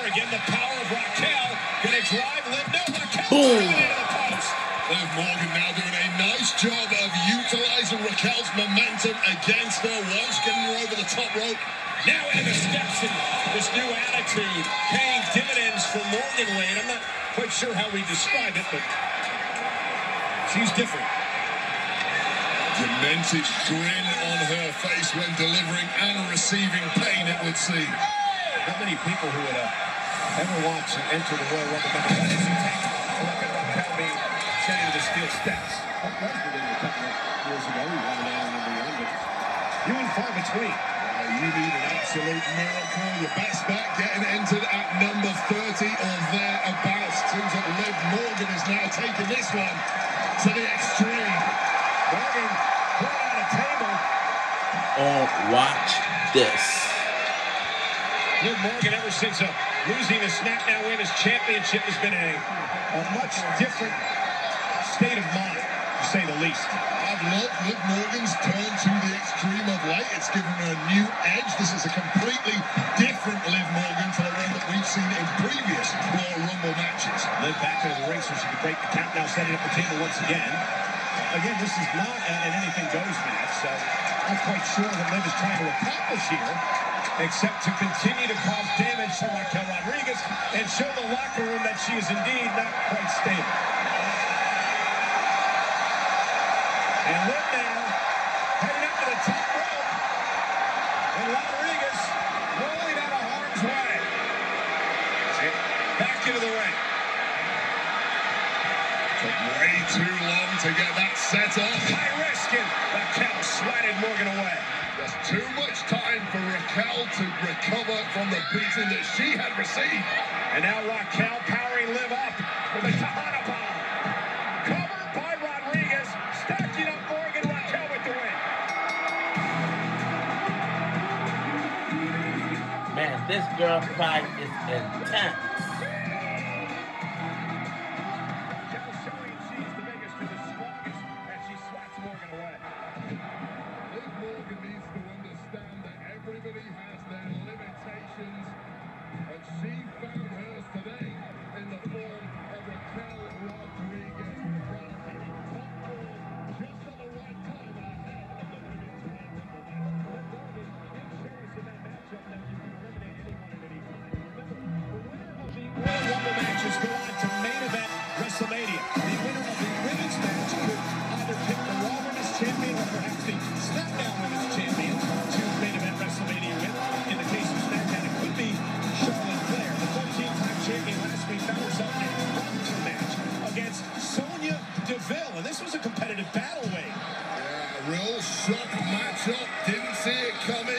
again, the power of Raquel. Gonna drive Liv. No, Raquel into the post. Liv Morgan now doing a nice job of utilizing Raquel's momentum against her once, getting her over the top rope. Now into the steps, and this new attitude paying dividends for Morgan Wayne. I'm not quite sure how we describe it, but she's different. Demented grin on her face when delivering and receiving pain, it would seem. Not many people who would ever want to enter the Royal Rumble match. That is intact. Look at Raquel being sent into the steel steps. That was within a couple of years ago. He won an hour number one, but few and far between. You need an absolute miracle. Your best bet getting entered at number 30 or thereabouts. Seems that Liv Morgan is now taking this one to the extreme. Morgan put on a table. Oh, watch this. Liv Morgan, ever since losing the SmackDown Women's Championship, has been in a much different state of mind, to say the least. I've loved Liv Morgan's turn to the extreme of late. It's given her a new edge. This is a completely different Liv Morgan to the one that we've seen in previous Royal Rumble matches. Liv back into the ring so she can break the count, now setting up the table once again. Again, this is not an anything-goes match, so I'm not quite sure what Liv is trying to accomplish here, except to continue to cause damage to Raquel Rodriguez and show the locker room that she is indeed not quite stable. And Liv now heading up to the top rope, and Rodriguez rolling out of harm's way. Back into the ring. Took way too long to get that set up. High risk, and Raquel swatted Morgan away. Just too much time for Raquel to recover from the beating that she had received. And now Raquel powering Liv up with a Tejana bomb. Covered by Rodriguez, stacking up Morgan. Raquel with the win. Man, this girl fight is intense. Raquel showing she's the biggest and the strongest, and she swats Morgan away. Liv Morgan needs to understand that everybody has their limitations, and she found hers today in the form of Raquel Rodriguez. Top form, just at the right time ahead of the women's Royal Rumble match. It shows in that matchup that you can eliminate anyone at any time. Remember, the winner of the Royal Rumble matches go on to main event WrestleMania. The winner of the women's match could either pick the Raw Women's Champion or perhaps the SmackDown Women's Champion to main event WrestleMania with. In the case of SmackDown, it could be Charlotte Flair. The 14-time champion last week found herself in a boxing match against Sonya Deville, and this was a competitive battle, Wayne. Yeah, real shock matchup. Didn't see it coming.